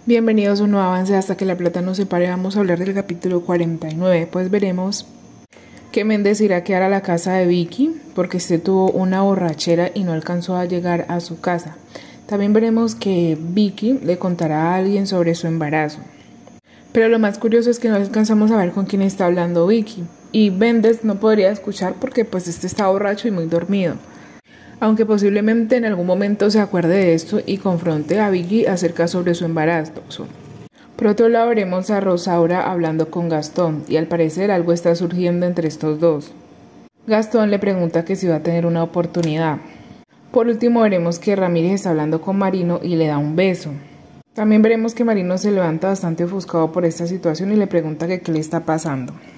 Bienvenidos a un nuevo avance hasta que la plata nos separe. Vamos a hablar del capítulo 49. Pues veremos que Méndez irá a quedar a la casa de Vicky porque este tuvo una borrachera y no alcanzó a llegar a su casa. También veremos que Vicky le contará a alguien sobre su embarazo. Pero lo más curioso es que no alcanzamos a ver con quién está hablando Vicky. Y Méndez no podría escuchar porque pues este está borracho y muy dormido. Aunque posiblemente en algún momento se acuerde de esto y confronte a Vicky acerca sobre su embarazo. Por otro lado veremos a Rosaura hablando con Gastón y al parecer algo está surgiendo entre estos dos. Gastón le pregunta que si va a tener una oportunidad. Por último veremos que Ramírez está hablando con Marino y le da un beso. También veremos que Marino se levanta bastante ofuscado por esta situación y le pregunta que qué le está pasando.